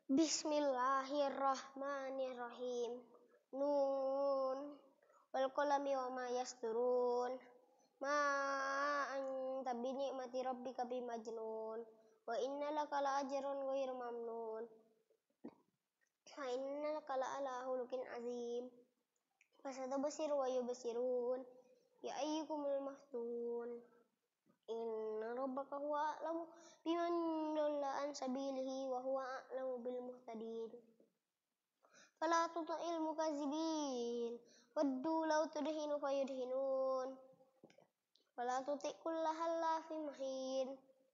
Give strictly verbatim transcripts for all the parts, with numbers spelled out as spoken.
Bismillahirrahmanirrahim. Nun wal qalami wa ma yasturun. Ma anta bi ni'mati rabbika bimajnun. Wa inna laka la ajran ghairu mamnun. Wa inna laka la ala khuluqin azim. Fasatabsiru wa yubsirun. Ya ayyukumul maftun. Inna rabbaka huwa a'lamu biman dalla an sabilihi wa huwa a'lamu bil muhtadin. Fala tuti'il mukazzibin waddu law tudhinu fayudhinun. Fala tuti' kulla hallafin mahin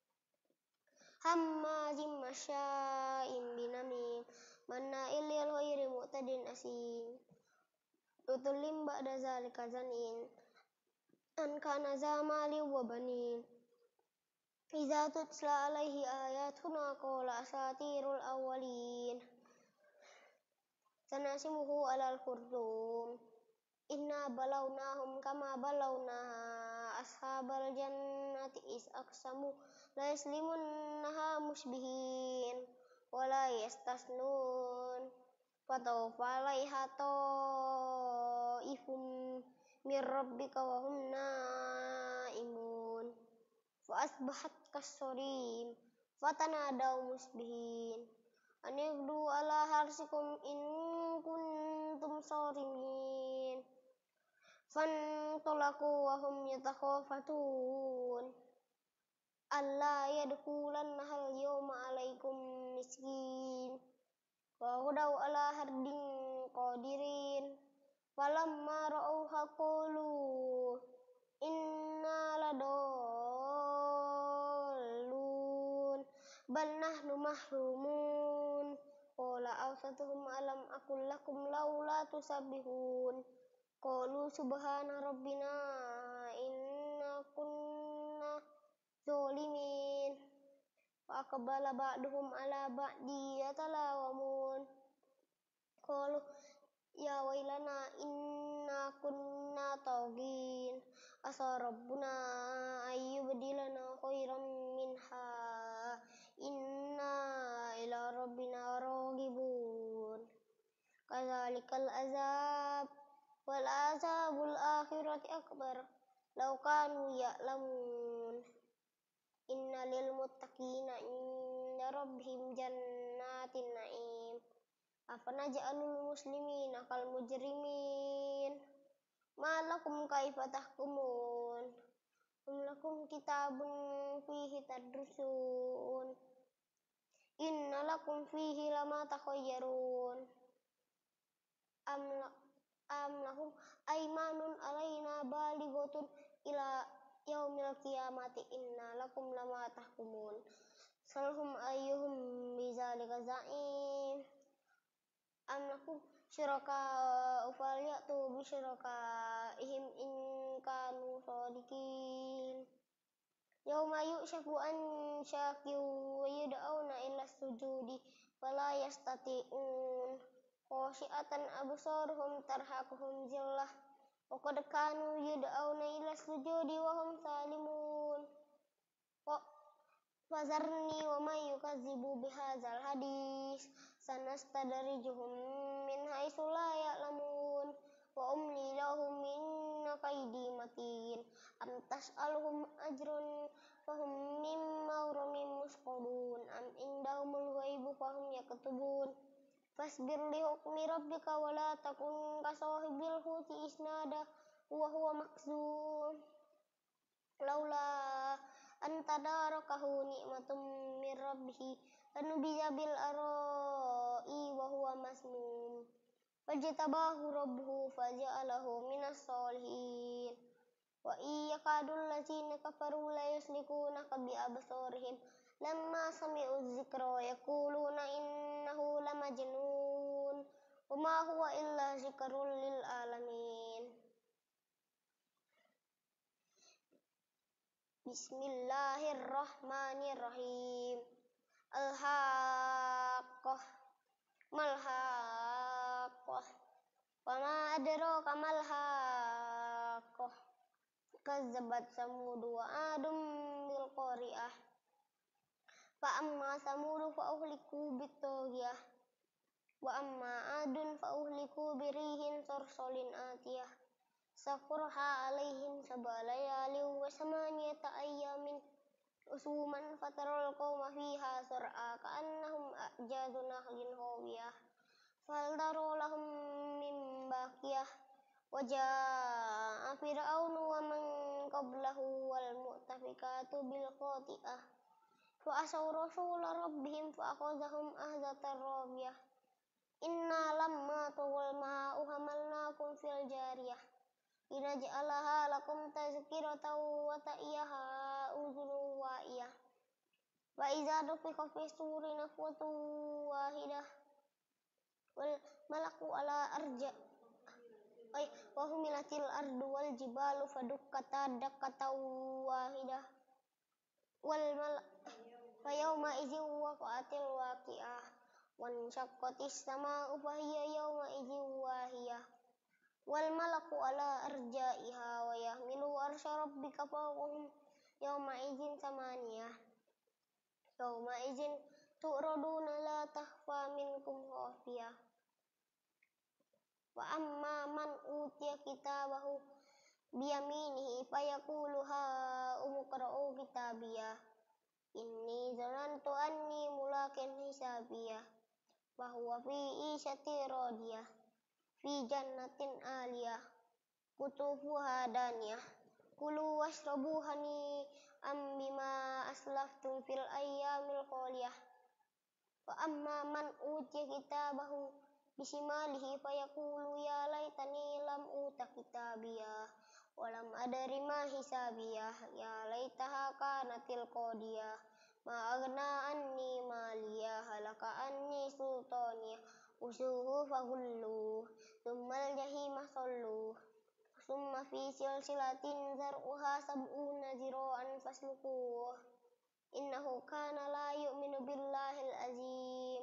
hammazim masya'in binamim manna'il lil khairi mu'tadin asim. Utullim ba'da zalika zanin an kana zamali wa banin. Iza tutla alaihi ayatuna qala asatirul awwalin. Sanasimuhu alal khurtum. Inna balawnahum kama balawna ashabal jannati is aqsamu la yaslimunnaha musbihin wa la yastasnun. Fatawfa alaiha ta'ifum mir rabbika wa hum naimun. Fa asbahat kassarim fatanadaw musbihin an yaghdu ala harsikum in kuntum sarimin. Fantalaku wa hum yatakhafatun alla yadkhulannaha al-yawma alaikum miskin wa hudaw ala hardin qadirin. Falamma ra'awha qalu inna ladallun bal nahnu mahrumun. Qala awsatuhum alam aqul lakum laula tusabbihun. Qalu subhana rabbina inna kunna zalimin. Fa aqbala ba'duhum ala ba'di yatalawamun. Qalu ya wailana inna kunna taghin. Asa rabbuna ayyubdilana khairan minha inna ila rabbina raghibun. Kadzalikal azab wal azabul akhirati akbar law kanu ya'lamun. Inna lil muttaqina inda rabbihim jannatin na'im. Afanaj'alul muslimina kal mujrimin. Ma lakum kaifa tahkumun. Hum lakum kitabun fihi tadrusun. Inna lakum fihi lama takhayyarun. Am am lahum aymanun alaina balighatun ila yaumil qiyamati inna lakum lama tahkumun. Salhum ayyuhum bizalika za'im. Am lakum syuraka falyatu bi syurakaihim in kanu shadiqin. Yauma yukshafu an syaqi wa yud'auna ila sujudi fala yastati'un. Khashi'atan absaruhum tarhaquhum zillah wa qad kanu yud'auna ila sujudi wa hum salimun. Fazarni wa may yukazzibu bihadzal hadis sanastadrijuhum min haitsu la ya'lamun wa umli lahum inna kaydi matin. Am tas'aluhum ajrun fahum min maghramin musqalun am indahumul ghaibu fahum yaktubun. Fasbir li hukmi rabbika wa la takun ka sahibil huti isnada wa huwa makzum. Laula an tadarakahu ni'matum mir rabbih lanubiya bil ara'i wa huwa masmum. Fajtabahu rabbuhu faja'alahu minas solihin. Wa iyakadul ladzina kafaru la yuslikunaka bi absarihim lamma sami'u dzikra yaquluna innahu lamajnun wa ma huwa illa dzikrun lil alamin. Bismillahirrahmanirrahim. Al-haqqah malhaqqah wa ma adraka malhaqqah. Kazzabat samud wa adum bil qari'ah fa amma samudu fa uhliku bitaghiyah wa amma adun fa uhliku birihin sarsalin atiyah sakurha alaihim sabalayali wa samaniyata ayyamin usuman fataral qawma fiha sur'a ka'annahum a'jadu nahlin hawiyah fal daru lahum min baqiyah wa jaa'a fir'aunu wa man qablahu wal mu'tafikatu bil khati'ah fa asaw rasula rabbihim fa akhadhahum ahzatan rabiyah inna lamma tawal ma'u hamalnakum fil jariyah linaj'alaha lakum tazkiratan wa ta'iyaha udhunun wa'iyah wa iza nufikha fi suri nafkhatu wahidah wal malaku ala arja ay wa humilatil ardu wal jibalu fadukkata dakkatan wahidah wal malak fa yawma idzin waqa'atil waqi'ah wan syaqqatis sama'u fa hiya yawma idzin wahiyah wal malaku ala arja'iha wa yahmilu arsya rabbika fawqahum yawma idzin samaniyah yawma idzin tu'raduna la takhfa minkum khafiyah wa amma man utiya kitabahu biyaminihi fayaqulu ha umqra'u kitabiyah inni zanantu anni mulakin hisabiyah wa huwa fi ishati radiyah fi jannatin aliyah kutufuha daniyah kulu washrabu hani am bima aslaftum fil ayyamil khaliyah wa amma man utiya kitabahu bisimalihi fayaqulu ya laitani lam uta kitabiyah wa lam adri ma hisabiyah ya laitaha kanatil qadiyah ma aghna anni maliyah halaka anni sultaniyah usuhu fagullu thummal jahima sallu summa fi silsilatin zar'uha sab'una zira'an fasluquh innahu kana la yu'minu billahil azim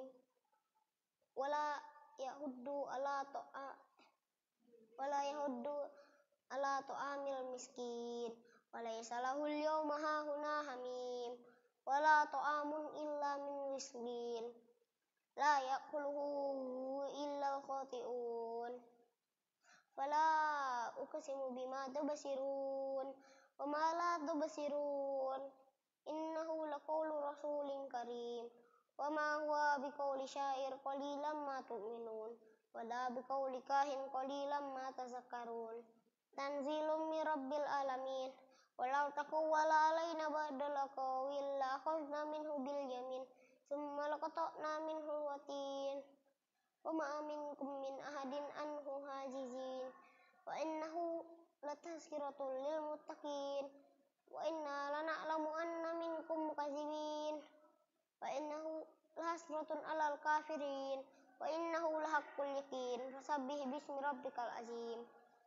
wala yahuddu ala ta'a wala yahuddu ala ta'amil miskin walaysa lahul yawma hahuna hamim wala ta'amun illa min wismin la ya'kuluhu illa al-khati'un fala uqsimu bima tubsirun wa ma la tubsirun innahu laqawlu rasulin karim wa ma huwa biqauli syair qalilan ma tu'minun wa la biqauli kahin qalilan ma tazakkarun tanzilum mir rabbil alamin walau taqawwala alaina ba'dal aqawil la akhadna minhu bil yamin thumma laqata'na minhu watin wa ma minkum min ahadin anhu hajizin wa innahu latazkiratun lil muttaqin wa inna lana'lamu anna minkum mukadzibin wa innahu lahasratun alal kafirin wa innahu lahaqqul yaqin fasabbih bismi rabbikal azim.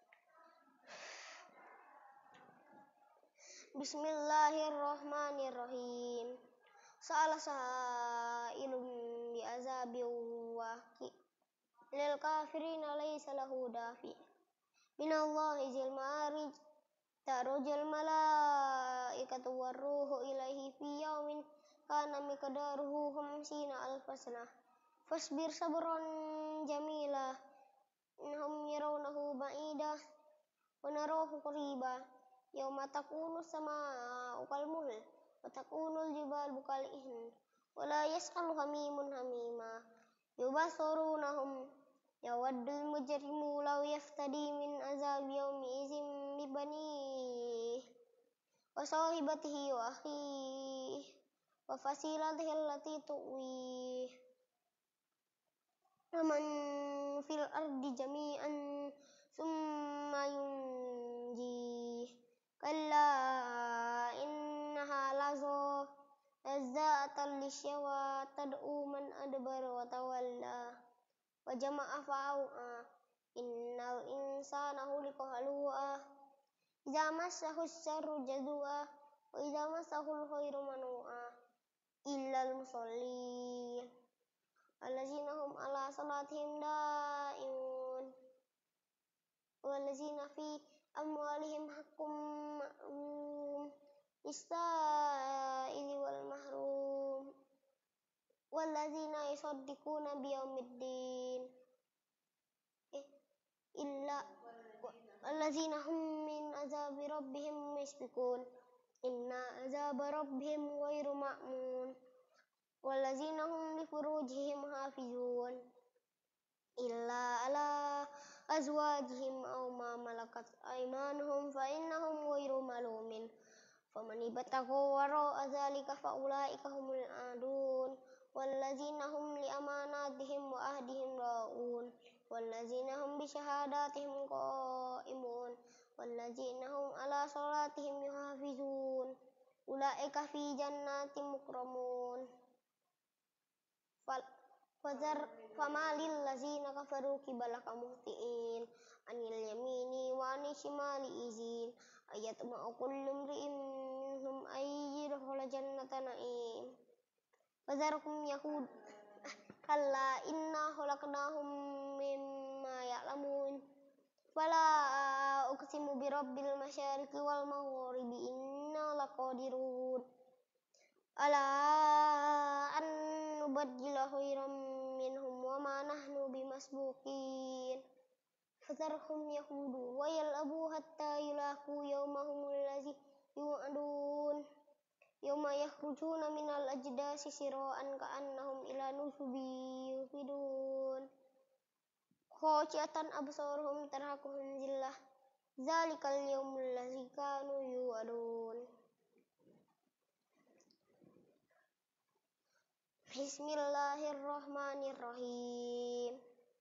Bismillahirrahmanirrahim. Sa'ala sa'ilun bi azabin waqi lil kafirina laysa lahu dafi minallahi zil ma'arij ta'rujul malaikatu warruhu ilaihi fi yaumin kana miqdaruhu khamsina alfasnah fasbir sabran jamila innahum yarawnahu ba'idah wa narahu qariba yauma takunu samaa'u kalmuhl wa takunul jibalu kal'ihin wa la yas'alu hamimun hamima yubasarunahum yawaddul mujrimu law yaftadi min azab yaumi izin bibanihi wa sahibatihi wa akhihi wa fasilatihi allati tu'wih wa man fil ardi jami'an summa yunjih kalla innaha lazo nazza'atan lisyawa tad'u man adbara wa tawalla wa jama'a fa'au'a innal insana khuliqa halu'a idza massahu syarru jazua wa idza massahu khairu manu'a illal musallin allazina hum ala salatihim da'imun wallazina fi amwalihim haqqum ma'lum lis-sa'ili wal mahrum wallazina yusaddiquna biyaumiddin eh, illa wallazina hum min azabi rabbihim mushfiqun inna azaba rabbihim ghairu ma'mun wallazina hum li furujihim hafizun illa ala azwajihim aw ma malakat aymanuhum fa innahum ghairu malumin faman ibtagha wara'a dzalika fa ulaika humul adun wallazina hum li amanatihim wa ahdihim ra'un wallazina hum bi syahadatihim qa'imun wallazina hum ala salatihim yuhafizun ulaika fi jannatin mukramun fal fazar famalil lazina kafaru kibalaka muhtiin anil yamini wa anil shimali izin ayatma'u kullu imri'in minhum ay yadkhula jannata na'im fazarhum yahud kalla inna khalaqnahum mimma ya'lamun fala uqsimu bi rabbil masyariqi wal maghribi inna laqadirun ala an nubaddila khairam minhum wa ma nahnu bimasbuqin fazarhum yahudu wa yal'abu hatta yulaqu yawmahum allazi yu'adun yawma yakhrujuna minal ajdasi sira'an ka'annahum ila nusubi yufidun khashi'atan absaruhum tarhaquhum zillah zalikal yawmul ladzi kanu yu'adun. Bismillahirrahmanirrahim.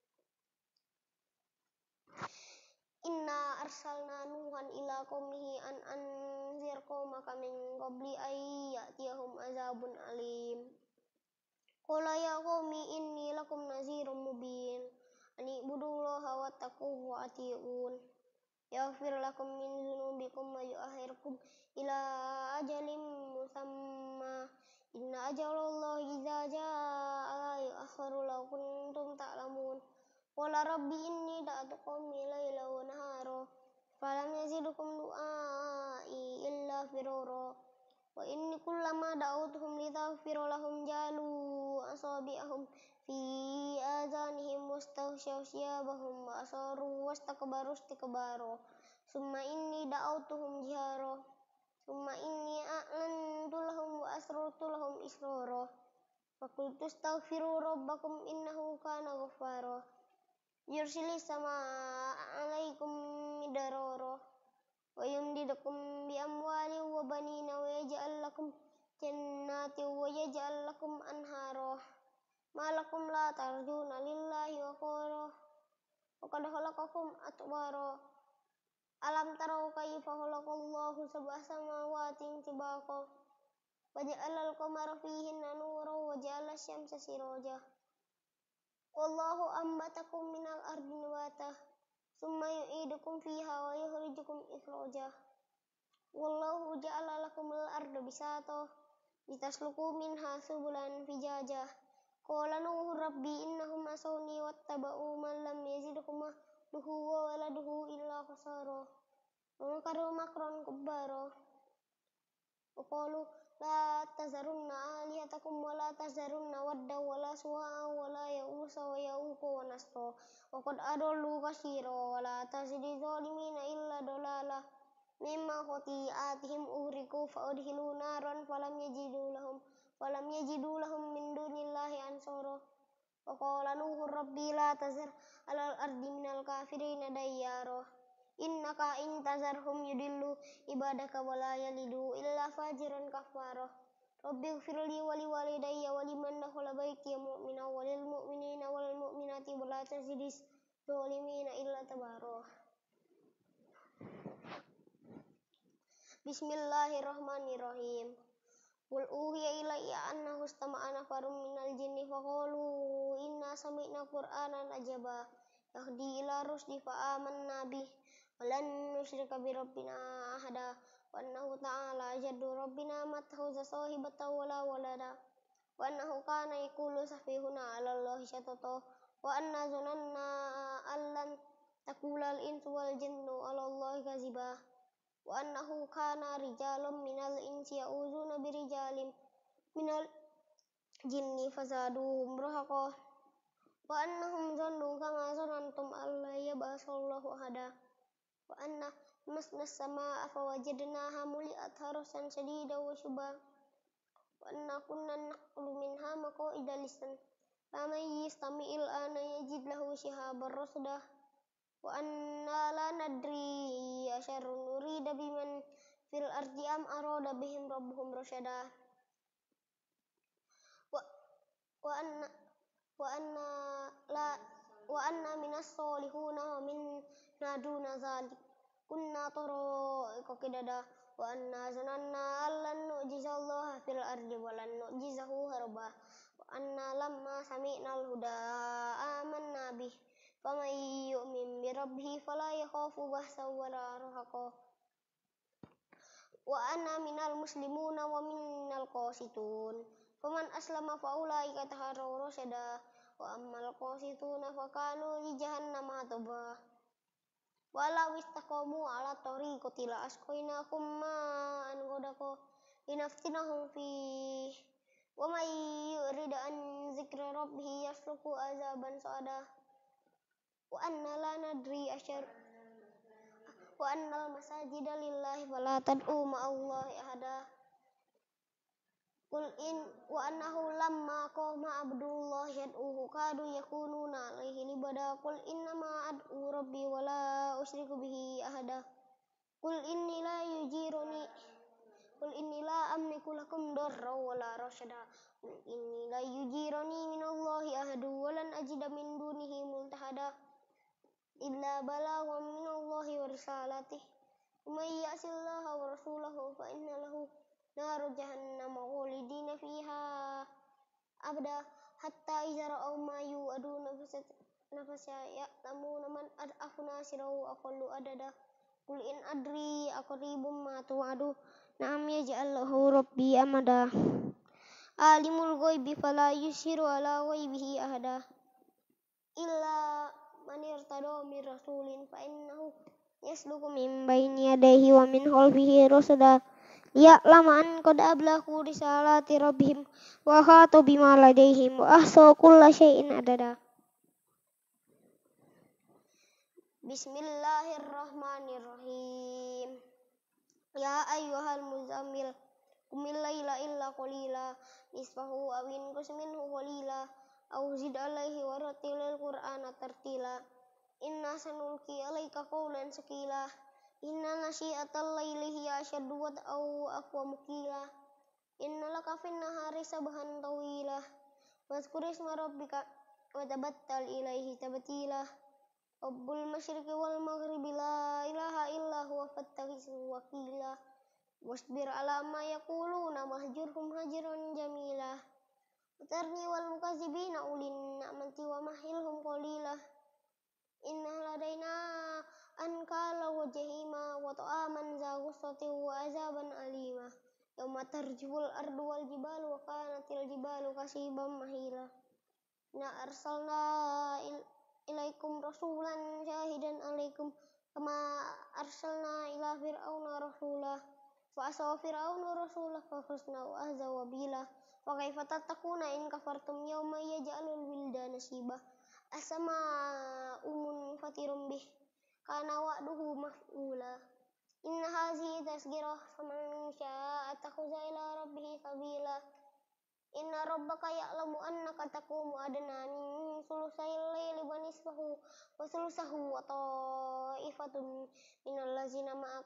Inna arsalna Nuhan ila qaumihi an anzir qaumaka min qabli ay ya'tiyahum azabun alim. Qala ya qaumi inni lakum nazirum mubin. Ani ibudullaha wattaquhu wa ati'un. Yaghfir lakum min dzunubikum wa yu'akhirkum ila ajalin musamma. Inna ajalallahi idza jaa'a la yu'akhkharu law kuntum ta'lamun. Qala rabbi inni da'atu qaumi layla wa nahara falam yazidhum du'ai illa firara wa inni kullama da'awtuhum litaghfira lahum jalu asabi'ahum fi azanihim wastaghshaw thiyabahum wa asaru wastakbaru istikbara summa inni da'awtuhum jihara summa inni a'lantu lahum wa asrartu lahum israra fa qultu astaghfiru rabbakum innahu kana ghaffara yursilis samaa 'alaikum midrara wa yumdidukum bi amwalin wa banina wa yaj'al lakum jannatin wa yaj'al lakum anhara ma lakum la tarjuna lillahi wa qara wa qad khalaqakum atwara alam tarau kayfa khalaqallahu sab'a samawati tibaqa wa ja'alal qamara fihinna nuran wa ja'ala asy-syamsa siraja wallahu ambatakum minal ardi nabata summa yu'idukum fiha wa yukhrijukum ikhraja wallahu ja'ala lakumul arda bisata litasluku minha subulan fijaja qala nuhu rabbi innahum asawni wattaba'u man lam yazidhu mahluhu wa waladuhu illa khasara wa makaru makran kubbara wa qalu la tazarunna alihatakum wa la tazarunna wadda wa la suwa'a wa la ya'usa wa ya'uqa wa nasra wa qad adallu katsira wa la tazidi zalimina illa dalala mimma khati'atihim uhriqu fa udkhilu naran falam yajidu lahum falam yajidu lahum min dunillahi ansara wa qala nuhu rabbi la tazar alal ardi minal kafirina dayyara innaka in tazarhum yudillu ibadaka wa la yalidu illa fajiran kafara rabbi ighfirli wa li walidayya wa liman dakhala baitiya mu'mina wa lil mu'minina wal mu'minati wa la tazidis zalimina illa tabara. Bismillahirrahmanirrahim. Qul uhiya ilayya annahu istama'a nafarun minal jinni faqalu inna sami'na qur'anan ajaba yahdi ila rusdi fa amanna bih walan nusyrika bi rabbina ahada wa annahu ta'ala jaddu rabbina mattakhadha sahibatan wala walada wa annahu kana yaqulu safihuna 'ala allahi syatata wa anna zananna allan taqulal insu wal jinnu 'ala allahi kadziba wa annahu kana rijalun minal insi ya'uzuna birijalin minal jinni fazaduhum rahaqa wa annahum zannu kama zanantum alla yab'asallahu ahada wa anna masna as-samaa'a fawajadnaha muli'at harasan shadidan wa syuba wa anna kunna naqulu minha maq'ida lis-sam faman yastami'il ana yajid lahu shihaban rasada wa anna la nadri asyarrun nurida biman fil ardi am arada bihim rabbuhum rasyada wa wa anna wa anna la wa anna minas solihuna wa min naduna zalik kunna tara'iqa qidada wa anna zananna allan nu'jizallaha fil ardi wa lan nu'jizahu harba wa anna lamma sami'nal huda amanna bih faman yu'min bi rabbih fala yakhafu bahsan wala rahaqa wa anna minal muslimuna wa minal qasitun faman aslama fa ulaika taharraw rasyada wa ammal qasituna fa kanu li jahannama hataba walau istaqamu ala tariqati la asqainahum ma'an ghadaqa linaftinahum fi wa may yurid an zikra rabbih yasluku azaban sa'ada wa anna la nadri asyar wa annal masajida lillahi fala tad'u ma'allahi ahada Qul in wa annahu lamma qama abdullah yad'uhu kadu yakununa alaihi libada qul innama ad'u rabbi wa la usyriku bihi ahada qul inni la yujiruni qul inni la amliku lakum darra wa la rasyada qul inni la yujiruni minallahi ahadu wa lan ajida min dunihi multahada illa balaghan minallahi wa risalatih may ya'sillaha wa rasulahu fa inna lahu naru jahannam khalidina fiha abada hatta idza ra'aw ma yu'aduna nafasa ya'lamuna man ad'afu nasirahu aqallu adada qul in adri aqribum ma tu'adu na'am yaj'al lahu rabbi amada alimul ghaibi fala yushiru ala ghaibihi ahada illa man irtada min rasulin fa innahu yasluku min baini yadayhi wa min khalfihi rasada ya'lamu an qad ablaghu risalati rabbihim wa khatu bima ladaihim wa ahsa kulla syai'in adada. Bismillahirrahmanirrahim. Ya ayyuhal muzammil qumil laila illa qalila nisfahu aw inqus minhu qalila aw zid alaihi wa rattilil qur'ana tartila inna sanulqi alaika qawlan sakila inna nasyi'atal laili hiya asyaddu wat'aw aqwamu qila inna laka fin nahari sabhan tawila wazkur isma rabbika wa tabattal ilaihi tabtila rabbul masyriqi wal maghribi la ilaha illa huwa fattakhizhu wakila wasbir ala ma yaquluna wahjurhum hajran jamila utarni wal mukazzibina ulin na'mati wa mahilhum qalila inna ladaina ankala wa jahima wa ta'aman za ghusati wa azaban alima yawma tarjul ardu wal jibalu wa kanatil jibalu kasiban mahila na arsalna il ilaikum rasulan syahidan alaikum kama arsalna ila fir'auna rasula fa asaw fir'aunu rasulah fa khusna wa ahza wa bila fa kaifa tattaquna in kafartum yawma yaj'alul wildana shiba asama umun fatirum bih kana wa'duhu maf'ula inna hazihi tazkirah faman syaa'a attakhadha ila rabbih sabila inna rabbaka ya'lamu annaka taqumu adna min sulusayil laili wa nisfahu wa sulusahu wa ta'ifatun minal ladzina ma'ak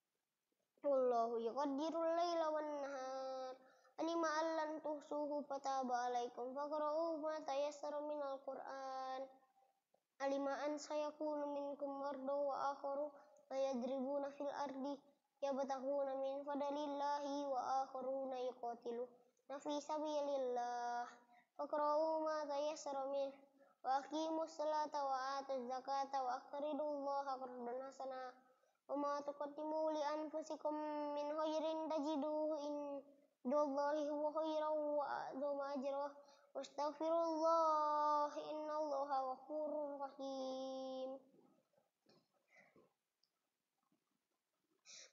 wallahu yuqaddirul laila wan nahar alima allan tuhsuhu fataba alaikum faqra'u ma tayassara minal qur'an alima an sayakunu minkum marda wa akharu yadribuna fil ardi yabtaghuna min fadlillahi wa akharuna yuqatilu fi sabilillah faqra'u ma tayassara min wa aqimus salata wa atuz zakata wa aqridullaha qardan hasana wa ma tuqaddimu li anfusikum min khairin tajiduhu indallahi huwa khairan wa a'zama ajra wastaghfirullah innallaha ghafurur rahim.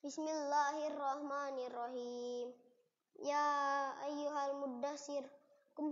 Bismillahirrahmanirrahim. Ya ayyuhal muddassir kum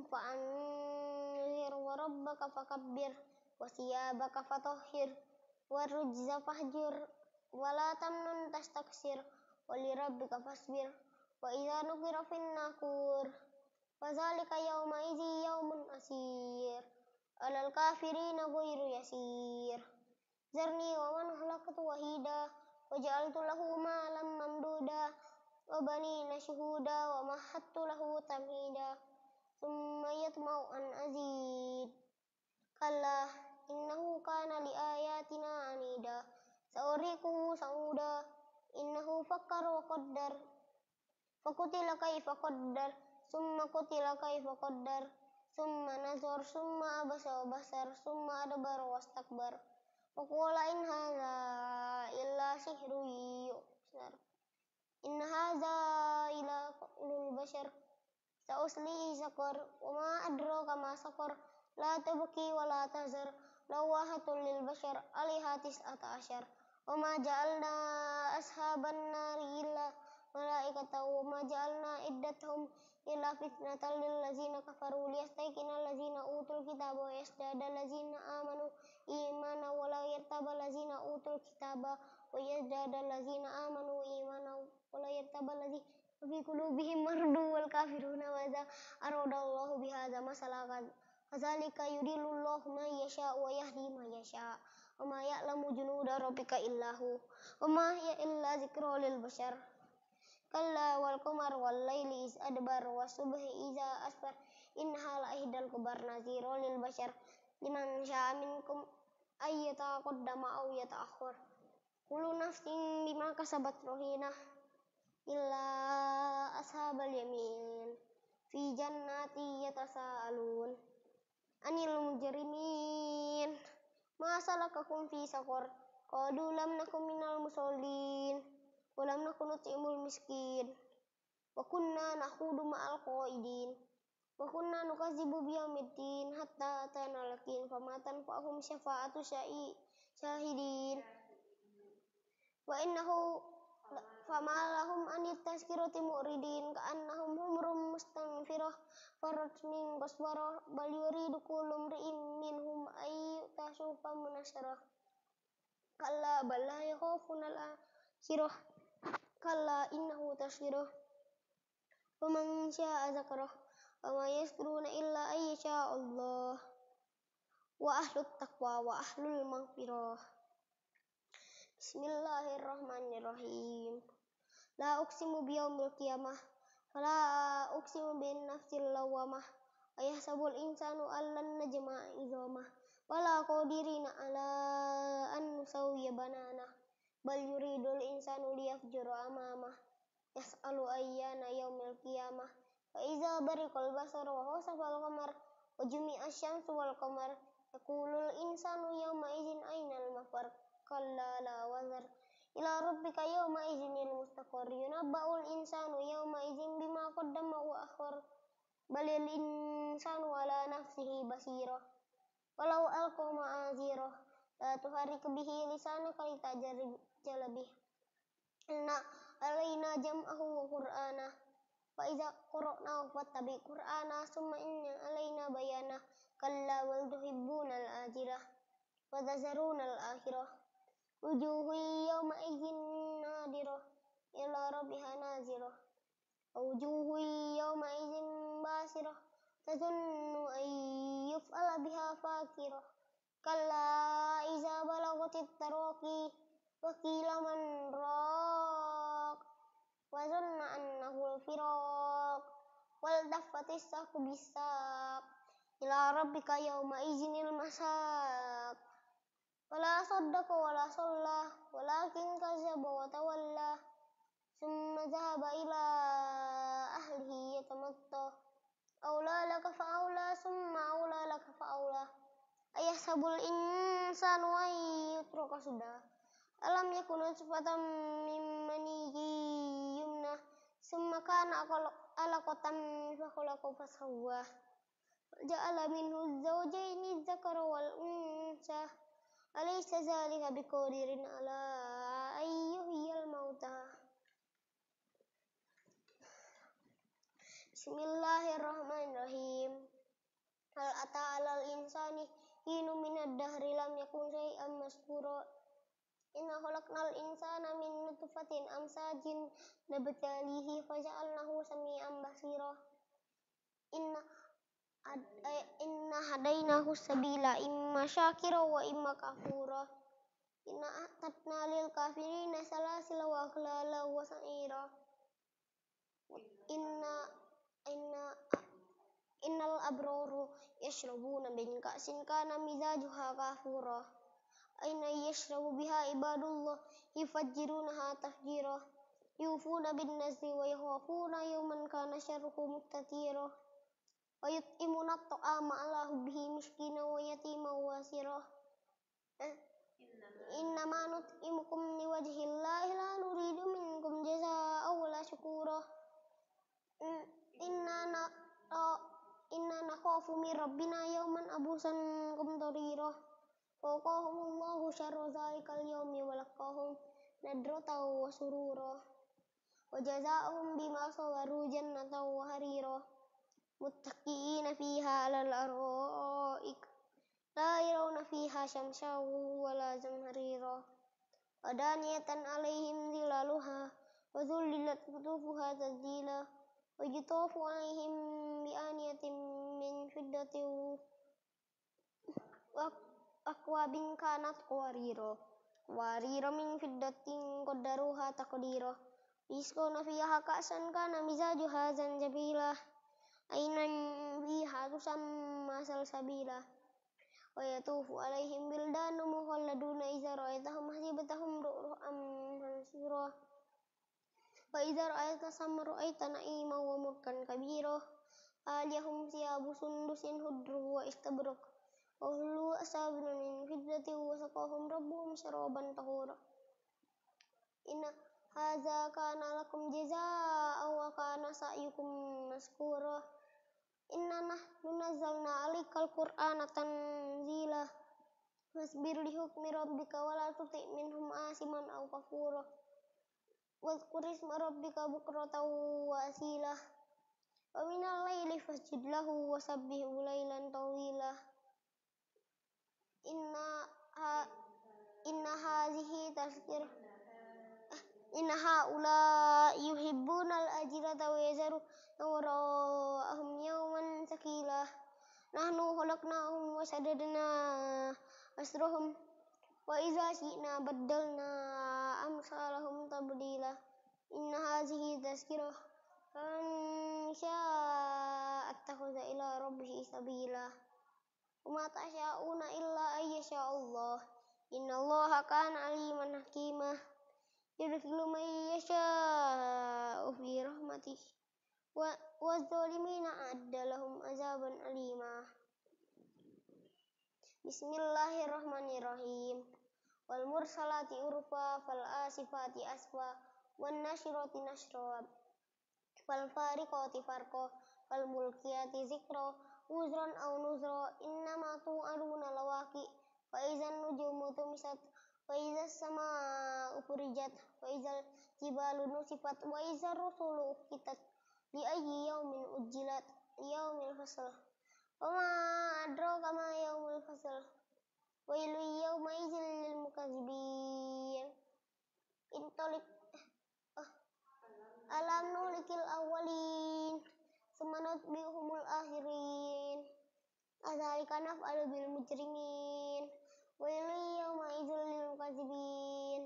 fa'anzir wa rabbaka fakabbir wa siyabaka fatahhir wa rujza fahjur wa la tamnun tastaksir wa li rabbika fasbir wa idza nuqira fin naqur fadzalika yawma idzi yawmun asir alal kafirina ghairu yasir zarni wa man khalaqtu wahida wa ja'altu lahu malan mamduda wa banina shuhuda wa mahattu lahu tamhida thumma yatma'u an azid kalla innahu kana li ayatina anida sa'uriquhu sa'uda innahu fakkara wa qaddar fakutila kaifa qaddar summa kutila kaifa qaddar summa nazar summa abasa wa basar summa adbara wastakbar faqala in hadza illa sihrun yu'sar in hadza illa qaulul bashar sa'uslihi saqar wa ma adraka ma saqar la tabki wa la tazar lawahatul lil bashar alaiha tis'ata asyar wa ma ja'alna ashaban nari illa malaikata wa ma ja'alna iddatahum illa fitnatan lil ladzina kafaru liyastayqinal ladzina utul kitaba wa yazdadal ladzina amanu imana wa la yartabal ladzina utul kitaba wa yazdadal ladzina amanu imana wa la yartabal ladzina fi qulubihim mardu wal kafiruna wa za aradallahu bihadza masalan kadzalika yudillullahu man yasha wa yahdi man yasha wa ma ya'lamu junuda rabbika illahu wa ma hiya illa dzikra lil bashar kalla wal qamar wal laili iz adbar wa subhi iza asfar innaha la ihdal kubar nazira lil bashar liman syaa minkum ayyata qaddama aw yata'akhkhar kullu nafsin bima kasabat rahina illa ashabal yamin fi jannati yatasaalun anil mujrimin ma salakakum fi saqar qalu lam nakum minal musallin wa lam nakun nut'imul miskin wa kunna nakhudu ma'al qaidin wa kunna nukadzibu biyaumiddin hatta atana lakin fama tanfa'uhum syafa'atu syahidin wa innahu fama lahum anit tazkirati mu'ridin ka'annahum humrum mustanfirah farat min qaswarah bal yuridu kullu imri'in minhum ay tasufa munasarah kalla bal la yakhafuna al-akhirah kalla innahu tazkirah wa man syaa'a dzakarah wa ma yazkuruna illa ay yasha Allah wa ahlut taqwa wa ahlul maghfirah. Bismillahirrahmanirrahim. La uqsimu biyaumil qiyamah wa la uqsimu bin nafsil lawwamah ayahsabul insanu allan najma'a idhamah wala qadirina ala an nusawwiya banana bal yuridul insanu liyafjura amamah yas'alu ayyana yaumil qiyamah fa iza bariqal basar wa khasafal qamar wa jumi'a syamsu wal qamar yaqulul insanu yawma idzin ainal mafar kalla la wazar ila rabbika yawma idzinil mustaqar yunabba'ul insanu yawma idzin bima qaddama wa akhar balil insanu ala nafsihi basirah walau alqa ma'azirah la tuharrik bihi lisanaka litajala bih inna alaina jam'ahu wa qur'ana fa iza qara'nahu fattabi' qur'ana summa inna alaina bayana kalla wal tuhibbunal ajirah wa tazarunal akhirah wujuhu yawma idzin nadirah ila rabbiha nazirah wujuhu yawma idzin basirah tazunnu ay yuf'ala biha fakirah kalla iza balagatit taraqi wa qila man raq wa zanna annahu al-firaq wal taffatis saqu bis-saq ila rabbika yawma idzinil masaq wala saddaqa wala shalla walakin kazzaba wa tawalla summa dhahaba ila ahlihi yatamatta aula laka fa aula summa aula laka fa aula ayahsabul insanu ay yutraka sudah alam yakun nutfatan min maniyyi yumna summa kana alaqatan fa khalaqa fa sawwa ja'ala minhu zawjaini dzakara wal unsa alaysa dzalika biqadirin ala ayyuhiyal mauta. Bismillahirrahmanirrahim. Hal ata 'alal insani hinum minad dahri lam yakun syai'an mazkura. Inna khalaqnal insana min nutfatin amsajin nabtalihi faja'alnahu sami'an basira. Inna ad, eh, inna hadainahu sabila imma syakira wa imma kafura. Inna a'tadna lil kafirina salasila wa aghlala wa sa'ira. Inna inna innal abraru yashrabuna min ka'sin kana mizajuha kafura. Aina yashrabu biha ibadullah yufajjirunaha tafjira. Yufuna bin nazri wa yakhafuna yawman kana syarruhu mustatira. Wa yut'imuna at-ta'ama ala hubbihi miskina wa yatima wa asira. Innama nut'imukum liwajhillahi la nuridu minkum jazaa'an wala syukura. Inna na inna nakhafu min rabbina yawman abusan qamtarira. Fawqahumullahu syarra zalikal yawmi wa laqahum nadratan wa surura. Wa jazaa'uhum bima sabaru jannatan wa harira. Muttaqiina fiha 'alal ara'ik la yarawna fiha syamsan wala zamharira. Wa daniyatan 'alaihim zilaluha wa dhullilat qutufuha tadlila. Wa yutafu 'alaihim bi aniyatin min fiddatin wa akwabin kanat qawarira. Qawarira min fiddatin qaddaruha taqdira. Yusqawna fiha ka'san kana mizajuha zanjabila. Ainan fiha tusamma salsabila. Wa yatufu 'alaihim wildanun mukhalladuna idza ra'aitahum hasibtahum lu'lu'an mansura. Wa idza ra'aita samma ra'aita na'iman wa mulkan kabira. Aliyahum thiyabu sundusin hudru wa istabraq. Wa hullu asawira min fiddatin wa saqahum rabbuhum syaraban tahura. Inna hadza kana lakum jazaa'an wa kana sa'yukum mashkura. Inna nahnu nazzalna 'alaikal qur'ana tanzila. Wasbir li hukmi rabbika wa la tuti' minhum asiman aw kafura. Wadhkur isma rabbika bukratan wa asila. Wa minal laili fasjud lahu wa sabbihu lailan tawila. Inna ha inna hazihi tazkirah. Inna haula yuhibbunal ajrata wa yazaru wara'ahum yawman sakila. Nahnu khalaqnahum wa sadadna asrahum wa idza syi'na baddalna amsalahum tabdila. Inna hazihi tazkirah faman syaa'a attakhadha ila rabbihi sabila. Wa ma tasyauna illa ayyasha Allah. Innallaha kana aliman hakima. Yudkhilu man yasha'u fi rahmatih wa waz-zalimina a'adda lahum azaban alima. Bismillahirrahmanirrahim. Wal mursalati urfa fal asifati asfa wan nasyirati nashra fal fariqati farqa fal mulkiyati zikra uzran aw nuzra. Innama tu'aduna lawaqi fa idzan nujumu tumisat wa idzas samaa'u furijat wa idzal jibalu nusifat wa idzar rusulu uqitat li ayyi yaumin ujjilat yaumil fasl. Wa ma adraka ma yaumul fasl. Wailul yawma idzil lil mukazzibin. Intalik ah, alam nulikil awwalin tsumma nutbihumul akhirin. Kadzalika naf'alu bil mujrimin. Wailul yawma idzil lil mukazzibin.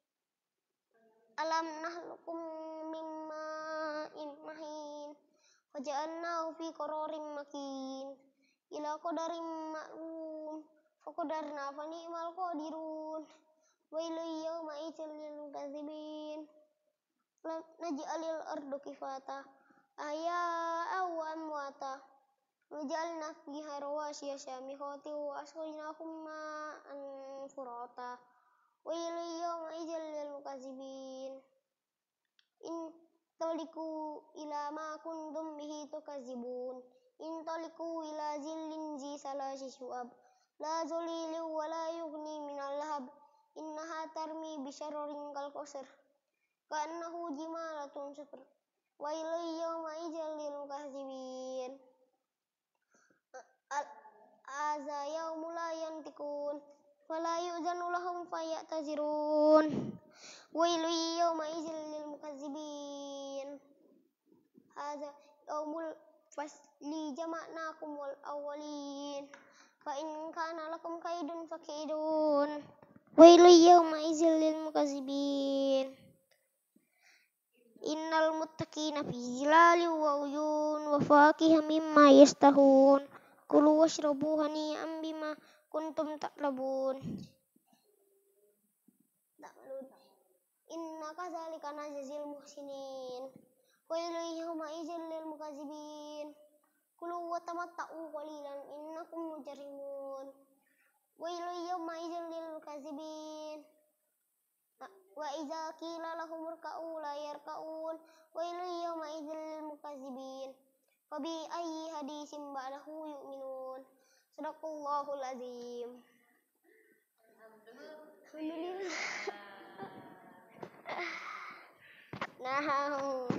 Alam nahlukum min ma'in mahin faja'alnahu fi qararin makin ila qadarin ma'lum faqadarna fa ni'mal qadirun. Wailul yawma idzil lil mukazzibin. Naj'alil arda kifata ahya'a wa amwata waja'alna fiha rawasiya syamikhatin wa asqaynahum ma'an furata. Wailul yawma idzil lil mukazzibin. Intaliqu ila ma kuntum bihi tukadzibun. Intaliqu ila zillin zi salasi syu'ab la zalilin wa la yughni minal lahab. Innaha tarmi bi syararin kal qasr ka'annahu jimalatun sufr wailun yawmaidzin lil mukazzibin. Aza yaumul la yantikun wala yu'zanu lahum fayatazirun. Wailun yawmaidzin lil mukazzibin. Aza yaumul fasli jama'nakum wal awwalin. Fa in kana lakum kaidun fakidun. Wailun yawmaidzin lil mukazzibin. Innal muttaqina fi zilalin wa uyun wa fakiha mimma yastahun. Kulu washrabu hani'an bima kuntum ta'labun. Inna kadzalika najzil muhsinin. Wailun yawmaidzin lil mukazzibin. Kulu wa tamatta'u qalilan innakum mujrimun. Wailun yawmaidzin lil mukazzibin. Wa idza qila lahum irka'u la yarka'un. Wailun yawmaidzin lil mukazzibin. Fabi ayyi hadisin ba'dahu yu'minun. Sadaqallahul azim. Alhamdulillah. Nah.